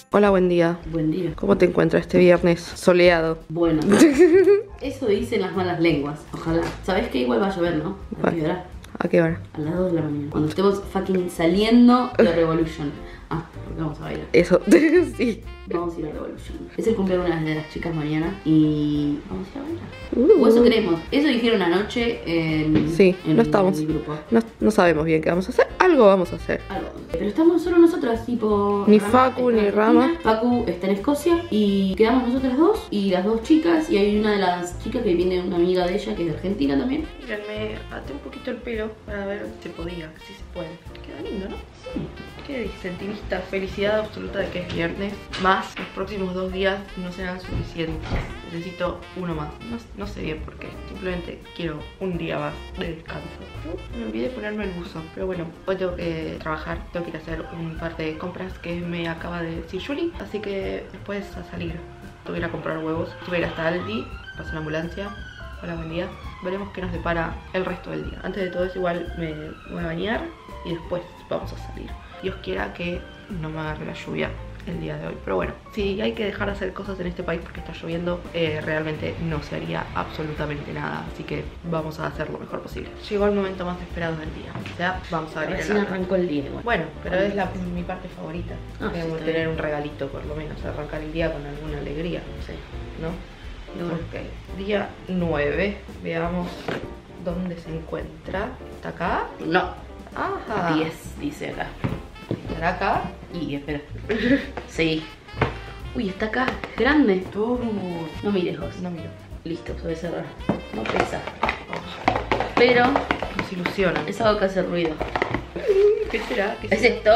Hola, buen día. Buen día. ¿Cómo te encuentras este viernes soleado? Bueno, eso dicen las malas lenguas. Ojalá. ¿Sabés que igual va a llover, no? ¿A qué hora? ¿A qué hora? A las 2 de la mañana. Cuando estemos fucking saliendo de Revolution. Ah, porque vamos a bailar. Eso, sí. Vamos a ir a Revolution. Es el cumpleaños de las chicas mañana y vamos a ir a bailar. O eso creemos. Eso dijeron anoche en no estamos. el grupo. No sabemos bien qué vamos a hacer. Algo vamos a hacer. Algo. Pero estamos solo nosotras, tipo... Ni Rama Facu, está ni en Rama. Argentina, Facu está en Escocia y quedamos nosotras dos y las dos chicas. Y hay una de las chicas que viene una amiga de ella que es de Argentina también. Miren, me até un poquito el pelo para ver si podía, si se puede. Queda lindo, ¿no? Sí. Qué disentimista, felicidad absoluta de que es viernes. Más los próximos 2 días no serán suficientes. Necesito uno más. No sé bien por qué. Simplemente quiero un día más de descanso. Me olvidé ponerme el buzo. Pero bueno, hoy tengo que trabajar. Tengo que ir a hacer un par de compras que me acaba de decir Julie. Así que después a salir. Tengo que ir a comprar huevos. Tuve que ir hasta Aldi. Pasó la ambulancia. Hola, buen día. Veremos qué nos depara el resto del día. Antes de todo eso igual me voy a bañar y después vamos a salir. Dios quiera que no me agarre la lluvia el día de hoy. Pero bueno, si hay que dejar de hacer cosas en este país porque está lloviendo, realmente no se haría absolutamente nada. Así que vamos a hacer lo mejor posible. Llegó el momento más esperado del día. O sea, vamos a abrir Recién el arrancó el día igual. Bueno, pero es mi parte favorita. Ah, sí, Debemos está tener bien. un regalito por lo menos. Arrancar el día con alguna alegría. Sí. ¿No? No. Ok, día 9. Veamos dónde se encuentra. ¿Está acá? No. Ajá. 10 dice acá. ¿Estará acá? Y espera. Sí. Uy, está acá. Es grande. No mires vos. No miro. Listo, se ve cerrar. No pesa. Pero Nos ilusiona. es algo que hace ruido. ¿Qué será? ¿Qué Es será? esto,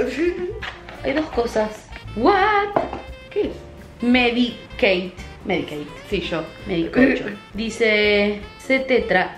hay dos cosas. What? ¿Qué es? Medicate. Medicate. Sí, yo. Medicocho. Dice C-tetra.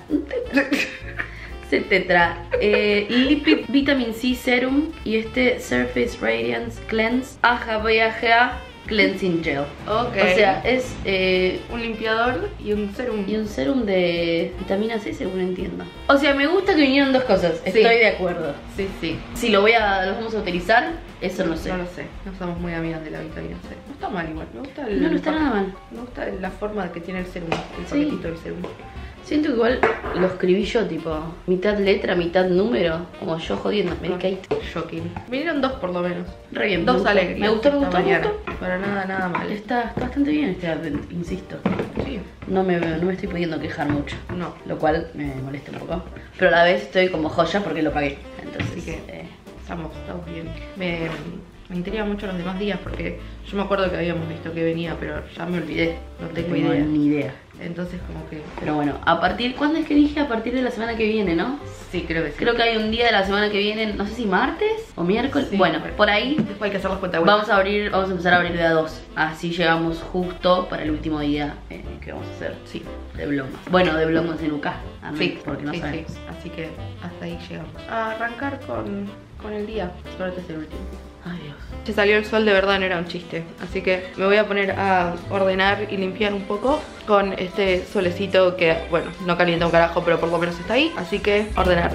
C-tetra. Lipid Vitamin C Serum. Y este Surface Radiance Cleanse AHA Cleansing Gel. Ok. O sea, es un limpiador y un serum. y un serum de vitamina C, según entiendo. O sea, me gusta que vinieron dos cosas. Estoy de acuerdo. Sí, sí. Si los vamos a utilizar, eso no sé. No lo sé. No somos muy amigas de la vitamina C. No está mal igual. Me gusta el... No, no está nada mal. Me gusta la forma que tiene el serum. El Sí. paquetito del serum. Siento que igual lo escribí yo, tipo, mitad letra, mitad número, como yo jodiendo. Medicate. Shocking. Vinieron 2 por lo menos. Re bien. Dos me gustó. alegrías. Me gustó, me esta gustó, me mañana. gustó. Para nada mal. Está bastante bien este advent, insisto. Sí. No me estoy pudiendo quejar mucho. No. Lo cual me molesta un poco. Pero a la vez estoy como joya porque lo pagué. Entonces, Así que estamos bien. Me intriga mucho los demás días porque yo me acuerdo que habíamos visto que venía, pero ya me olvidé. No tengo idea. ni idea. Entonces como que... Pero bueno, ¿cuándo es que dije? A partir de la semana que viene, ¿no? Sí, creo que sí. Creo que hay un día de la semana que viene, no sé si martes o miércoles. Sí, bueno, por ahí después hay que hacer las cuentas. vamos a empezar a abrir de a 2. Así llegamos justo para el último día que vamos a hacer. Sí. De Vlogmas. Bueno, de Vlogmas en UK. Sí, porque no sí, sabemos. sí. Así que hasta ahí llegamos. A arrancar con el día. Ahora es el último. Ay, Dios. Se salió el sol, de verdad no era un chiste. Así que me voy a poner a ordenar y limpiar un poco con este solecito que, bueno, no calienta un carajo, pero por lo menos está ahí. Así que ordenar.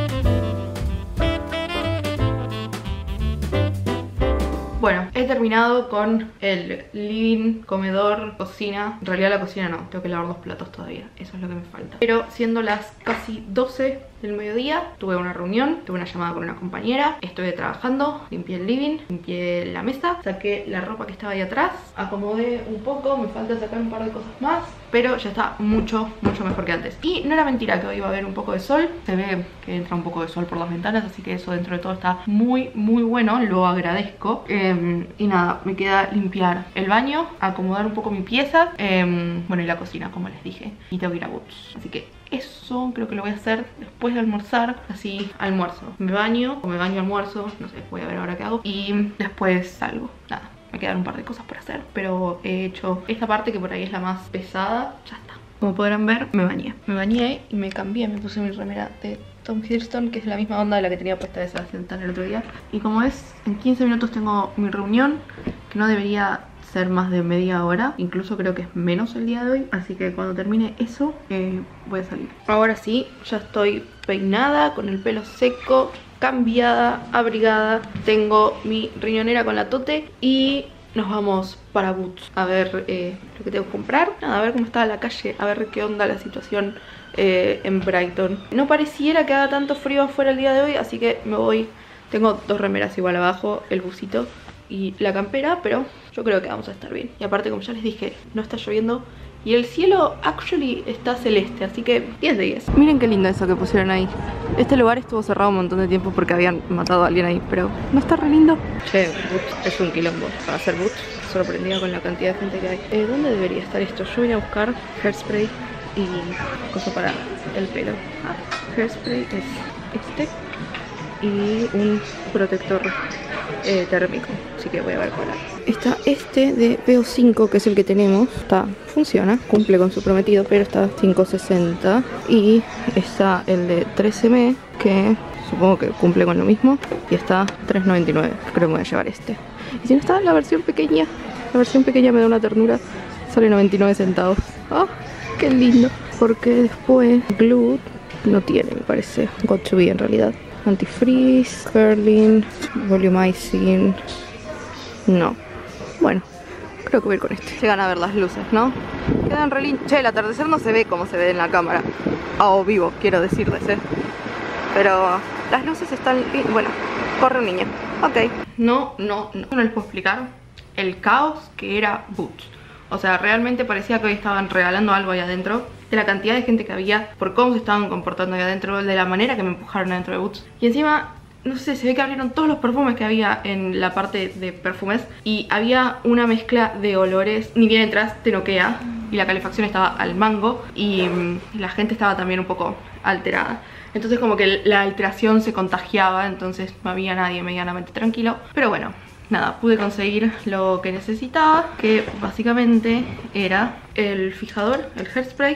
Bueno, he terminado con el living, comedor, cocina. En realidad la cocina no, tengo que lavar los platos todavía. Eso es lo que me falta. Pero siendo las casi 12 del mediodía, tuve una reunión, tuve una llamada con una compañera, estuve trabajando, limpié el living, limpié la mesa, saqué la ropa que estaba ahí atrás, acomodé un poco, me falta sacar un par de cosas más, pero ya está mucho mejor que antes. Y no era mentira que hoy iba a haber un poco de sol, se ve que entra un poco de sol por las ventanas, así que eso dentro de todo está muy bueno, lo agradezco. Y nada, me queda limpiar el baño, acomodar un poco mi pieza, bueno, y la cocina, como les dije, y tengo que ir a Boots, así que eso creo que lo voy a hacer después de almorzar. Así almuerzo, me baño o me baño almuerzo, no sé, voy a ver ahora qué hago. Y después salgo, nada, me quedan un par de cosas por hacer, pero he hecho esta parte que por ahí es la más pesada. Ya está. Como podrán ver, me bañé y me cambié, me puse mi remera de Tom Hiddleston, que es la misma onda de la que tenía puesta de Sebastián Stan el otro día. Y como es, en 15 minutos tengo mi reunión, que no debería ser más de media hora. Incluso creo que es menos el día de hoy. Así que cuando termine eso voy a salir. Ahora sí, ya estoy peinada, con el pelo seco, cambiada, abrigada. Tengo mi riñonera con la tote y nos vamos para Boots a ver lo que tengo que comprar. Nada, a ver cómo está la calle, a ver qué onda la situación en Brighton. No pareciera que haga tanto frío afuera el día de hoy, así que me voy. Tengo 2 remeras igual abajo, el busito y la campera, pero yo creo que vamos a estar bien. Y aparte, como ya les dije, no está lloviendo y el cielo actually está celeste, así que 10 de 10. Miren qué lindo eso que pusieron ahí. Este lugar estuvo cerrado un montón de tiempo porque habían matado a alguien ahí, pero ¿no está re lindo? Che, Boots es un quilombo para hacer Boots. Sorprendida con la cantidad de gente que hay. ¿Dónde debería estar esto? Yo vine a buscar hairspray y cosa para el pelo. Hairspray es este y un protector térmico, así que voy a ver cuál hay. Está este de PO5, que es el que tenemos. Funciona, cumple con su prometido, pero está 5.60. Y está el de 13M, que supongo que cumple con lo mismo, y está 3.99. Creo que me voy a llevar este. Y si no está la versión pequeña, me da una ternura. Sale 99 centavos. ¡Oh, qué lindo! Porque después Glue no tiene, me parece. Got to be en realidad. Antifreeze, curling, volumizing. No. Bueno, creo que voy a ir con este. Llegan a ver las luces, ¿no? Quedan re lindas. Che, el atardecer no se ve como se ve en la cámara. O vivo, quiero decirles, pero las luces están... Bueno, corre un niño. Ok. No les puedo explicar el caos que era Boots. O sea, realmente parecía que hoy estaban regalando algo ahí adentro. De la cantidad de gente que había, por cómo se estaban comportando ahí adentro, de la manera que me empujaron adentro de Boots. Y encima, no sé, se ve que abrieron todos los perfumes que había en la parte de perfumes. Y había una mezcla de olores. Ni bien entras, te noquea. Y la calefacción estaba al mango. Y la gente estaba también un poco alterada. Entonces como que la alteración se contagiaba. Entonces no había nadie medianamente tranquilo. Pero bueno, nada, pude conseguir lo que necesitaba, que básicamente era el fijador, el hairspray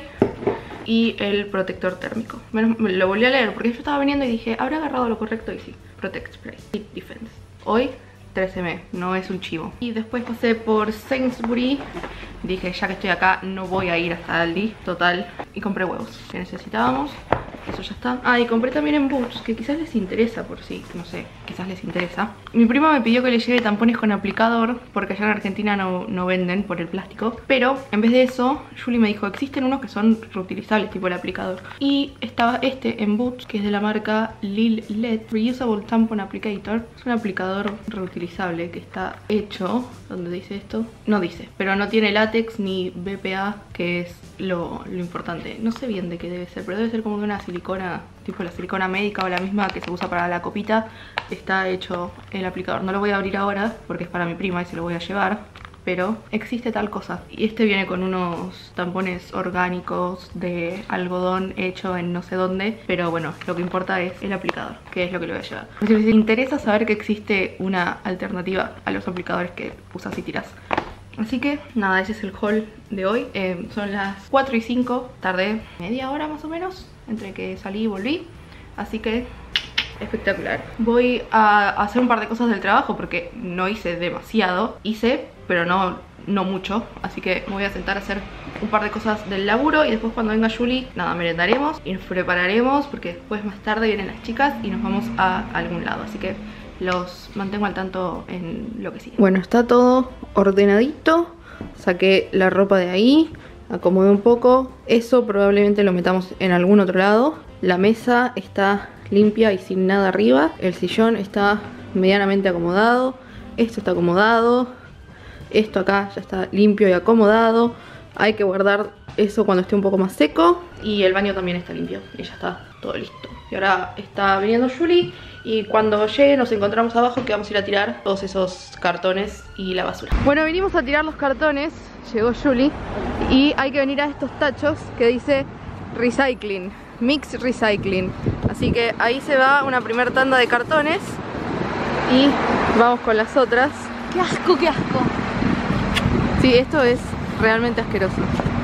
y el protector térmico. Lo volví a leer porque yo estaba viniendo y dije, ¿habrá agarrado lo correcto? Y sí, Protect Spray, Heat Defense. Hoy 13M, no es un chivo. Y después pasé por Sainsbury. Dije, ya que estoy acá, no voy a ir hasta Aldi, total. Y compré huevos que necesitábamos. Eso ya está. Ah, y compré también en Boots, que quizás les interesa por sí, no sé, quizás les interesa. Mi prima me pidió que le lleve tampones con aplicador, porque allá en Argentina no venden por el plástico. Pero en vez de eso, Julie me dijo, existen unos que son reutilizables, tipo el aplicador. Y estaba este en Boots, que es de la marca Lil LED Reusable Tampon Applicator. Es un aplicador reutilizable que está hecho, ¿dónde dice esto? No dice, pero no tiene látex ni BPA, que es lo importante. No sé bien de qué debe ser, pero debe ser como de una silicona, tipo la silicona médica o la misma que se usa para la copita. Está hecho el aplicador. No lo voy a abrir ahora porque es para mi prima y se lo voy a llevar, pero existe tal cosa. Y este viene con unos tampones orgánicos de algodón hecho en no sé dónde, pero bueno, lo que importa es el aplicador, que es lo que le voy a llevar. Si les interesa saber que existe una alternativa a los aplicadores que usas y tiras. Así que nada, ese es el haul de hoy. Son las 4 y 5, tardé media hora más o menos entre que salí y volví, así que espectacular. Voy a hacer un par de cosas del trabajo porque no hice demasiado. Hice, pero no mucho, así que me voy a sentar a hacer un par de cosas del laburo. Y después cuando venga Julie, nada, merendaremos y nos prepararemos porque después más tarde vienen las chicas y nos vamos a algún lado, así que los mantengo al tanto en lo que sigue. Bueno, está todo ordenadito. Saqué la ropa de ahí, acomodé un poco. Eso probablemente lo metamos en algún otro lado. La mesa está limpia y sin nada arriba. El sillón está medianamente acomodado. Esto está acomodado. Esto acá ya está limpio y acomodado. Hay que guardar eso cuando esté un poco más seco. Y el baño también está limpio y ya está todo listo. Y ahora está viniendo Julie y cuando llegue nos encontramos abajo, que vamos a ir a tirar todos esos cartones y la basura. Bueno, vinimos a tirar los cartones. Llegó Julie y hay que venir a estos tachos que dice Recycling, Mix Recycling. Así que ahí se va una primera tanda de cartones y vamos con las otras. ¡Qué asco, qué asco! Sí, esto es realmente asqueroso.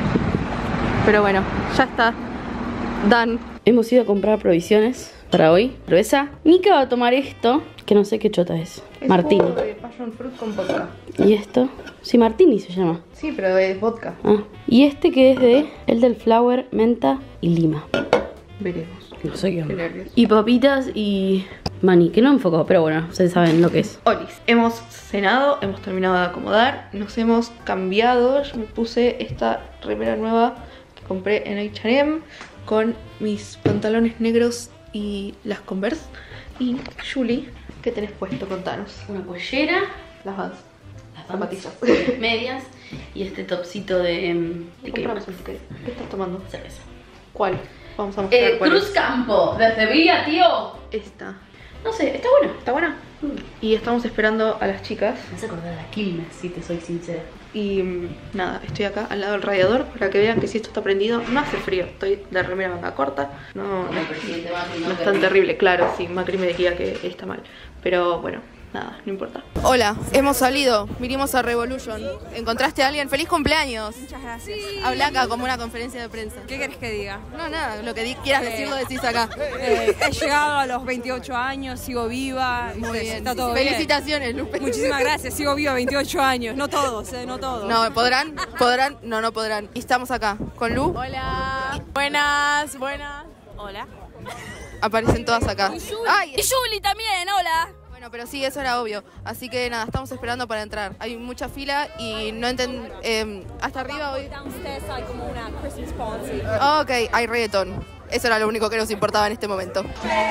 Pero bueno, ya está. Done. Hemos ido a comprar provisiones para hoy. Pero esa, Nika va a tomar esto, que no sé qué chota es. Es Martini. jugo de passion fruit con vodka. ¿Y esto? Sí, Martini se llama. Sí, pero es vodka. Ah. Y este que es de elderflower, menta y lima. Veremos. No sé qué. Qué nervios. Y papitas y maní, que no enfocó, pero bueno, ustedes saben lo que es. Olis, hemos cenado, hemos terminado de acomodar, nos hemos cambiado. Yo me puse esta remera nueva que compré en H&M con mis pantalones negros y las Converse. Y Julie, ¿qué tenés puesto? Contanos. Una pollera, Las Vans. las Zapatillas. medias y este topsito de Compramos un toque. ¿Qué estás tomando? cerveza. ¿Cuál? Vamos a mostrar cuál Cruz es. Campo, de Sevilla, tío. Esta. No sé, está bueno. ¿Está buena? Y estamos esperando a las chicas. Me hace acordar a Quilmes, si te soy sincera. Y nada, estoy acá al lado del radiador para que vean que si esto está prendido no hace frío. Estoy de remera manga corta. No, Como el presidente Macri, no es tan terrible, claro, sí, Macri me decía que está mal. Pero bueno, nada, no importa. Hola, hemos salido, vinimos a Revolution. ¿Encontraste a alguien? ¡Feliz cumpleaños! Muchas gracias. Habla acá como una conferencia de prensa. ¿Qué querés que diga? No, nada, lo que quieras decir lo decís acá. He llegado a los 28 años, sigo viva. Muy bien. Está todo bien. Felicitaciones, Lupe. Muchísimas gracias, sigo viva, 28 años. No todos, no todos. No, ¿podrán? No podrán. Y estamos acá con Lu. Hola, buenas. Hola. Aparecen todas acá. ¡Ay! Y Julie también, hola. Bueno, pero sí, eso era obvio. Así que nada, estamos esperando para entrar. Hay mucha fila y no hasta arriba hoy. Downstairs hay como una Christmas party. Ok, hay reggaetón. Eso era lo único que nos importaba en este momento.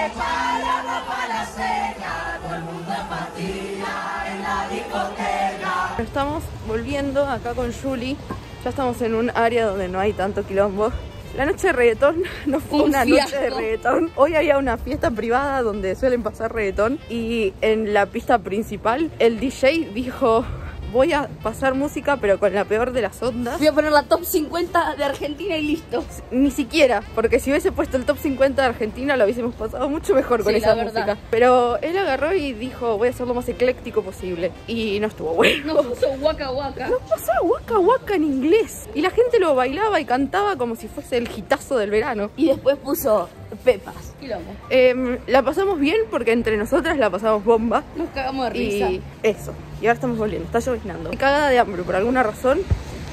Estamos volviendo acá con Julie. Ya estamos en un área donde no hay tanto quilombo. La noche de reggaetón no fue una noche de reggaetón. Hoy había una fiesta privada donde suelen pasar reggaetón. Y en la pista principal el DJ dijo: voy a pasar música pero con la peor de las ondas. Voy a poner la top 50 de Argentina y listo. Ni siquiera, porque si hubiese puesto el top 50 de Argentina lo hubiésemos pasado mucho mejor con Sí, esa la verdad. música. Pero él agarró y dijo: voy a hacer lo más ecléctico posible. Y no estuvo bueno. No puso Waka Waka. No pasó Waka Waka en inglés. Y la gente lo bailaba y cantaba como si fuese el hitazo del verano. Y después puso Pepas. Quilombo. La pasamos bien porque entre nosotras la pasamos bomba. Nos cagamos de risa. Y eso. Y ahora estamos volviendo. Está lloviznando. Cagada de hambre por alguna razón.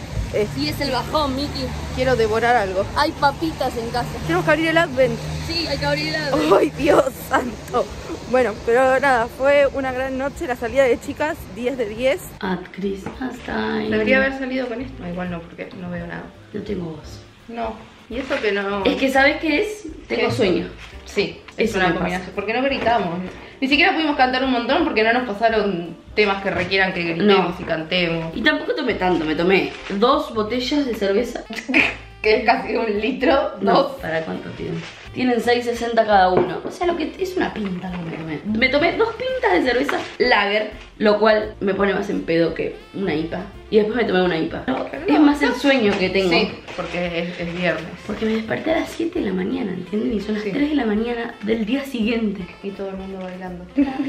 Y es el bajón, Miki. Quiero devorar algo. Hay papitas en casa. Tenemos que abrir el Advent. Sí, hay que abrirla. ¡Ay, Dios santo! Bueno, pero nada, fue una gran noche. La salida de chicas, 10 de 10. At Christmas time. Debería haber salido con esto. No, igual no, porque no veo nada. Yo tengo voz. No. ¿Y eso que no? Es que, ¿sabes qué es? Tengo ¿Qué? sueño. Sí, Eso es una me combinación. pasa. Porque no gritamos. Ni siquiera pudimos cantar un montón porque no nos pasaron temas que requieran que gritemos No. y cantemos. Y tampoco tomé tanto, me tomé 2 botellas de cerveza. Que es casi 1 litro, No, 2. ¿para cuánto tienen? Tienen 6.60 cada uno. O sea, lo que es una pinta lo que me tomé. Me tomé 2 pintas de cerveza lager, lo cual me pone más en pedo que una IPA. Y después me tomé una IPA. Es más el sueño que tengo. Sí, porque es viernes. Porque me desperté a las 7 de la mañana, ¿entienden? Y son las Sí. 3 de la mañana del día siguiente. Y todo el mundo bailando.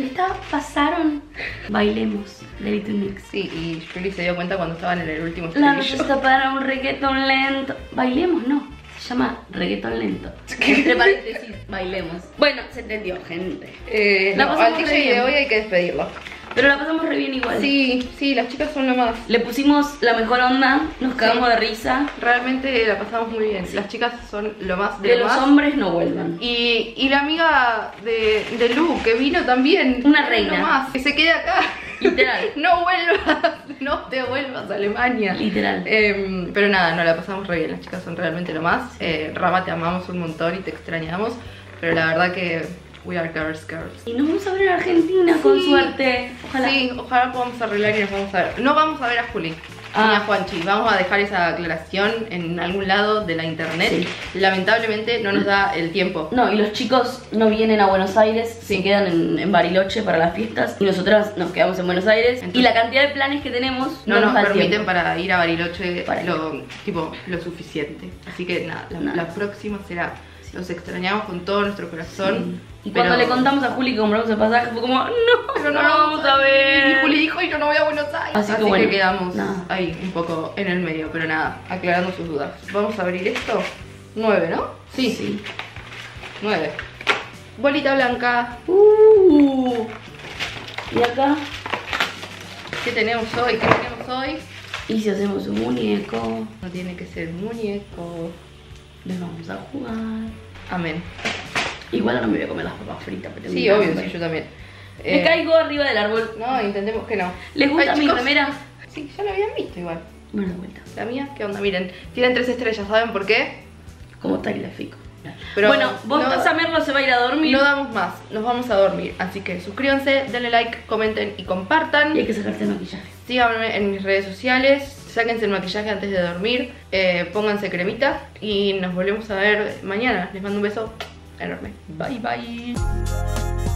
Pasaron. Bailemos de Little Mix. Sí, y Julie se dio cuenta cuando estaban en el último La noche estribillo. está para un reggaetón lento. Bailemos, no. Se llama reggaetón lento. Entre paréntesis, bailemos. Bueno, se entendió, gente. La No, pasamos al re DJ de bien. hoy hay que despedirlo. Pero la pasamos re bien igual. Sí, sí, las chicas son lo más. Le pusimos la mejor onda, nos cagamos de risa. Realmente la pasamos muy bien. Las chicas son lo más de De lo los más. hombres no vuelvan. Y la amiga de Lu, que vino también. Una es reina. lo más. Que se quede acá. Literal. No vuelvas, no te vuelvas a Alemania. Literal. Pero nada, no la pasamos re bien. Las chicas son realmente lo más. Rama, te amamos un montón y te extrañamos. Pero la verdad que we are girls. Y nos vamos a ver en Argentina con suerte. Ojalá. Sí, ojalá podamos arreglar y nos vamos a ver. No vamos a ver a Juli ni a Juanchi. Vamos a dejar esa aclaración en algún lado de la internet. Sí. Lamentablemente no nos da el tiempo. No, y los chicos no vienen a Buenos Aires, Sí. se quedan en Bariloche para las fiestas. Y nosotras nos quedamos en Buenos Aires. Entonces, y la cantidad de planes que tenemos No nos da el permiten tiempo. para ir a Bariloche Para lo suficiente. Así que nada, Nada. la próxima será. Los extrañamos con todo nuestro corazón. Y cuando le contamos a Juli que compramos el pasaje fue como, no, Pero no lo vamos a ver. Y Juli dijo: y yo no voy a Buenos Aires. Así que que bueno, quedamos nada. ahí un poco en el medio. Pero nada, aclarando sus dudas. Vamos a abrir esto. 9, ¿no? Sí. 9. Bolita blanca. Y acá, ¿Qué tenemos hoy? ¿Qué tenemos hoy? y si hacemos un muñeco, No tiene que ser muñeco. les vamos a jugar. Amén. Igual ahora me voy a comer las papas fritas. Pero Sí, tengo obvio, hambre. sí, yo también. Me caigo arriba del árbol. No, intentemos que no. ¿Les gusta Ay, mi chicos. remera? Sí, ya lo habían visto igual. Bueno, de vuelta. La mía, ¿qué onda? Miren, tienen 3 estrellas, ¿saben por qué? Como tagliafico. Pero bueno, vos no- Merlo se va a ir a dormir. No damos más, nos vamos a dormir. Así que suscríbanse, denle like, comenten y compartan. Y hay que sacarse el maquillaje. Síganme en mis redes sociales, sáquense el maquillaje antes de dormir, pónganse cremita y nos volvemos a ver mañana. Les mando un beso enorme. Bye bye.